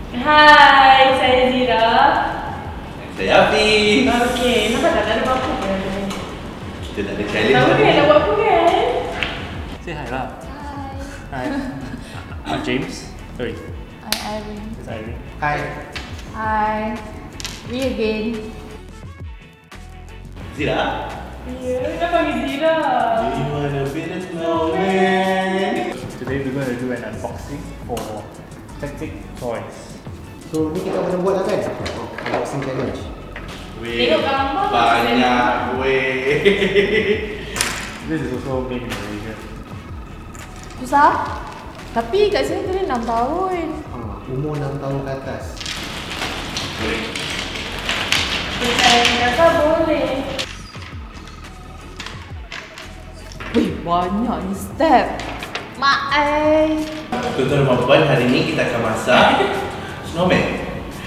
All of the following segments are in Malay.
Hai, saya Zira. Saya Afi. Okey, nampak tak ada apa-apa kan? Kita tak ada challenge. Tahu kan nak buat apa kan? Say hi lah. Hi. Hi. James. Sorry. Hi, Irene. It's Irene. Hai. Hi. Me again. Zira. Ya, nak panggil Zira. Do you wanna be the snowman? Today we're going to do an unboxing for Tectic Toys. So ni kita kena buat lah kan? Unboxing challenge. Weh, Tengok gambar banyak weh. This is also made in Malaysia. Susah? Tapi kat sini tulis 6 tahun. Umur 6 tahun ke atas. Boleh. Saya kata boleh. Wih, banyak ni step. Mak Tuan-tuan dan puan, hari ini kita akan masak snowman.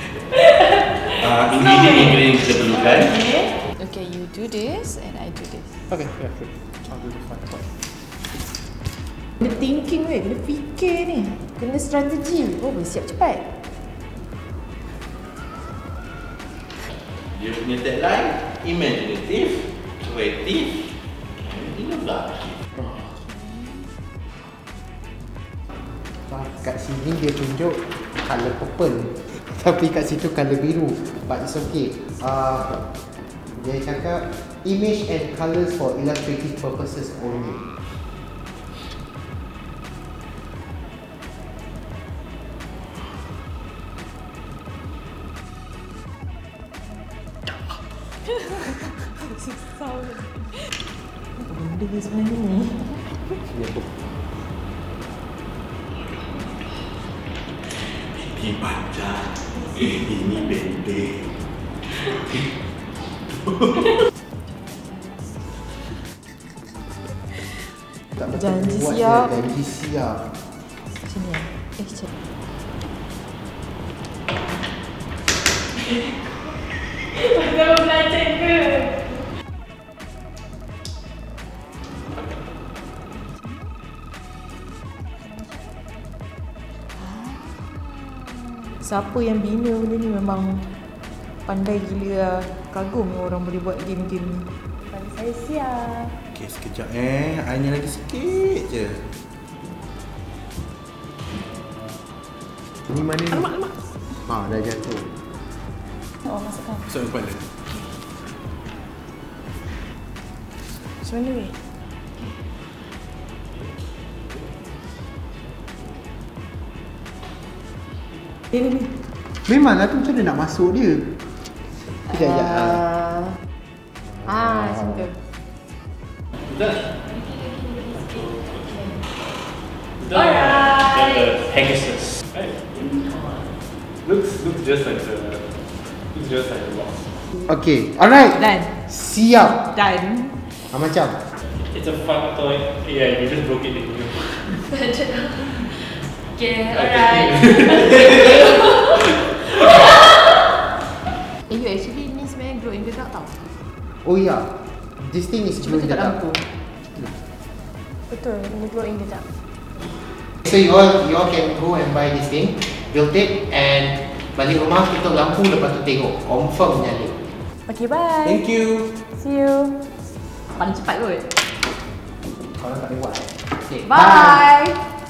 Ingredient kita perlukan. Okay, you do this and I do this. Okay, yeah, sure. I'll do the fun part. Kena thinking weh, kena fikir ni. Kena strategi. Oh, bersiap cepat. Dia punya tagline, imaginative, creative, and innovative. Kat sini dia tunjuk colour purple. Tapi kat situ colour biru. But it's okay. Dia cakap image and colours for illustrative purposes only. Benda sebenarnya ni. Ini panjang, ini pendek. Tak betul Janji buat siap. dia, janji siap. Sini ya. Cik. Dah belajar ke? Siapa yang bina benda ni memang pandai gila lah. Kagum orang boleh buat game-game ni. Saya siap. Okey, sekejap airnya lagi sikit je. Ini mana ni? Alamak. Dah jatuh. Oh, masukkan. Masuk depan dia. Macam mana weh? Ni. Memanglah tu macam mana nak masuk dia? Sekejap. Macam tu. Alright. The Pegasus. Looks just like the box. Okay, alright. Done. Siap. Done. Macam. It's a fun toy. Yeah, you just broke it in you. Okay, alright. You actually ni sebenarnya glow in the dark tau. Oh ya. This thing is Cuba glow in tengok the dark. lampu. Betul, ni glow in the dark. So you all can go and buy this thing, build it, and balik rumah tutup lampu, lepas tu tengok confirm nyala. Okay, bye. Thank you. See you. Paling cepat kot. Korang tak boleh buat. Okay, Bye.